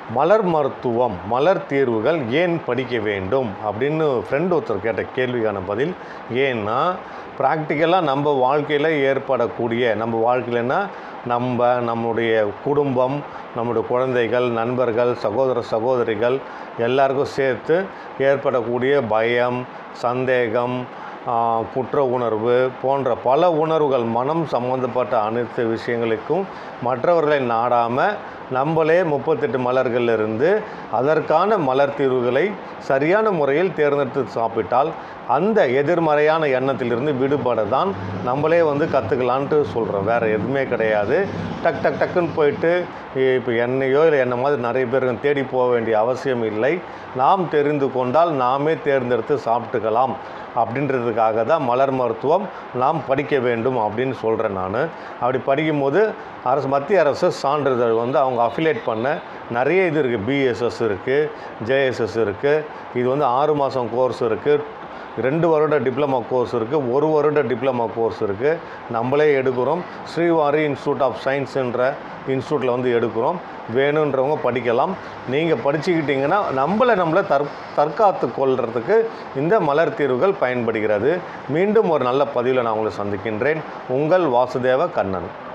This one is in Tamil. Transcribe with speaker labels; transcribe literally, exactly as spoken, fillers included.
Speaker 1: மலர் மருத்துவம் மலர் தீர்வுகள் ஏன் படிக்க வேண்டும் அப்படின்னு ஃப்ரெண்ட் ஒருத்தர் கேட்ட கேள்விக்கான பதில். ஏன்னா ப்ராக்டிக்கலாக நம்ம வாழ்க்கையில் ஏற்படக்கூடிய நம்ம வாழ்க்கையிலன்னா நம்ம நம்முடைய குடும்பம், நம்முடைய குழந்தைகள், நண்பர்கள், சகோதர சகோதரிகள் எல்லாருக்கும் சேர்த்து ஏற்படக்கூடிய பயம், சந்தேகம், குற்ற உணர்வு போன்ற பல உணர்வுகள், மனம் சம்பந்தப்பட்ட அனைத்து விஷயங்களுக்கும் மற்றவர்களை நாடாமல் நம்மளே முப்பத்தெட்டு மலர்களிலிருந்து அதற்கான மலர் தீர்வுகளை சரியான முறையில் தேர்ந்தெடுத்து சாப்பிட்டால் அந்த எதிர்மறையான எண்ணத்திலிருந்து விடுபட தான் நம்மளே வந்து கற்றுக்கலான்ட்டு சொல்கிறோம். வேறு எதுவுமே கிடையாது. டக் டக் டக்குன்னு போயிட்டு இப்போ என்னையோ இல்லை என்ன மாதிரி நிறைய பேருக்கு தேடி போக வேண்டிய அவசியம் இல்லை. நாம் தெரிந்து கொண்டால் நாமே தேர்ந்தெடுத்து சாப்பிட்டுக்கலாம் அப்படின்றதுக்காக தான் மலர் மருத்துவம் நாம் படிக்க வேண்டும் அப்படின்னு சொல்கிறேன். நான் அப்படி படிக்கும்போது அரசு மத்திய அரசு சான்றிதழ் வந்து அவங்க அஃபிலேட் பண்ண நிறைய இது இருக்குது. பிஎஸ்எஸ் இருக்குது, ஜேஎஸ்எஸ் இருக்குது. இது வந்து ஆறு மாதம் கோர்ஸ் இருக்குது, ரெண்டு வருட டிப்ளமா கோர்ஸ் இருக்குது, ஒரு வருட டிப்ளமா கோர்ஸ் இருக்குது. நம்மளே எடுக்கிறோம். ஸ்ரீவாரி இன்ஸ்டியூட் ஆஃப் சயின்ஸுன்ற இன்ஸ்டியூட்டில் வந்து எடுக்கிறோம். வேணுன்றவங்க படிக்கலாம். நீங்கள் படிச்சுக்கிட்டிங்கன்னா நம்மளை நம்மளை தற் தற்காத்து கொள்கிறதுக்கு இந்த மலர் தீர்வுகள் பயன்படுகிறது. மீண்டும் ஒரு நல்ல பதிவில் நான் உங்களை சந்திக்கின்றேன். உங்கள் வாசுதேவ கண்ணன்.